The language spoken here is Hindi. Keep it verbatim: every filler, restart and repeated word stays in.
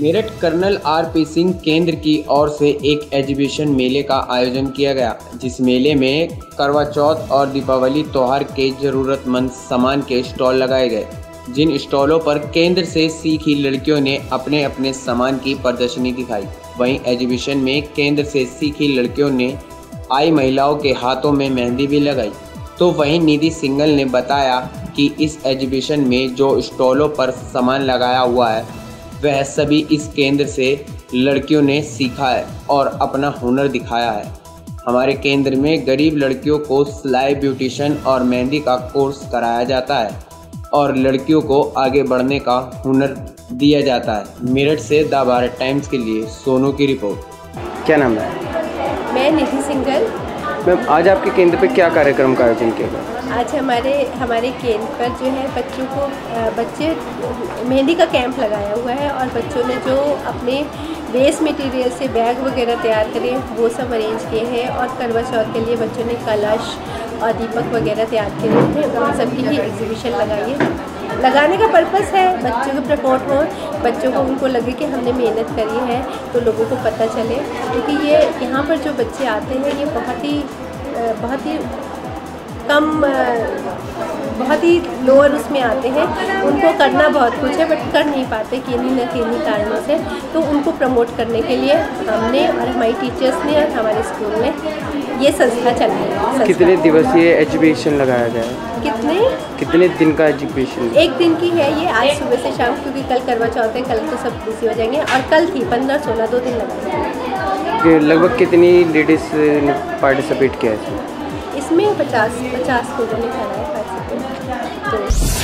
Meerut colonel R P Singh केंद्र की ओर से एक एग्जीबिशन मेले का आयोजन किया गया, जिस मेले में करवा चौथ और दीपावली त्योहार के ज़रूरतमंद सामान के स्टॉल लगाए गए, जिन स्टॉलों पर केंद्र से सीखी लड़कियों ने अपने अपने सामान की प्रदर्शनी दिखाई। वहीं एग्जीबिशन में केंद्र से सीखी लड़कियों ने आई महिलाओं के हाथों में मेहंदी भी लगाई। तो वहीं निधि सिंघल ने बताया कि इस एग्जीबिशन में जो स्टॉलों पर सामान लगाया हुआ है वह सभी इस केंद्र से लड़कियों ने सीखा है और अपना हुनर दिखाया है। हमारे केंद्र में गरीब लड़कियों को सिलाई, ब्यूटिशियन और मेहंदी का कोर्स कराया जाता है और लड़कियों को आगे बढ़ने का हुनर दिया जाता है। मेरठ से द भारत टाइम्स के लिए सोनू की रिपोर्ट। क्या नाम है? मैं निधि सिंघल। मैम, आज आपके केंद्र पे क्या कार्यक्रम का आयोजन किया गया? आज हमारे हमारे केंद्र पर जो है बच्चों को बच्चे मेहंदी का कैंप लगाया हुआ है और बच्चों ने जो अपने वेस्ट मटेरियल से बैग वगैरह तैयार करे वो सब अरेंज किए हैं और करवा चौथ के लिए बच्चों ने कलश और दीपक वगैरह तैयार किए हैं। उन सबकी ही एग्जीबिशन लगाई है। लगाने का पर्पस है बच्चों को प्रमोट हो, बच्चों को उनको लगे कि हमने मेहनत करी है तो लोगों को पता चले, क्योंकि ये यहाँ पर जो बच्चे आते हैं ये बहुत ही बहुत ही कम बहुत ही लोअर उसमें आते हैं। उनको करना बहुत कुछ है बट कर नहीं पाते किन्हीं न किन्हीं कारणों से, तो उनको प्रमोट करने के लिए हमने और हमारी टीचर्स ने और हमारे स्कूल में ये संस्था चलाई है। कितने दिवसीय एग्जीबिशन लगाया गया है? कितने कितने दिन का एग्जीबिशन? एक दिन की है ये, आज सुबह से शाम, क्योंकि कल करवा चौथ है, कल तो सब बिजी हो जाएंगे और कल थी पंद्रह सोलह दो दिन लगाए। लगभग कितनी लेडीज ने पार्टिसिपेट किया है इसमें? इसमें पचास पचास लोगों ने करा है पार्टिसिपेट। तो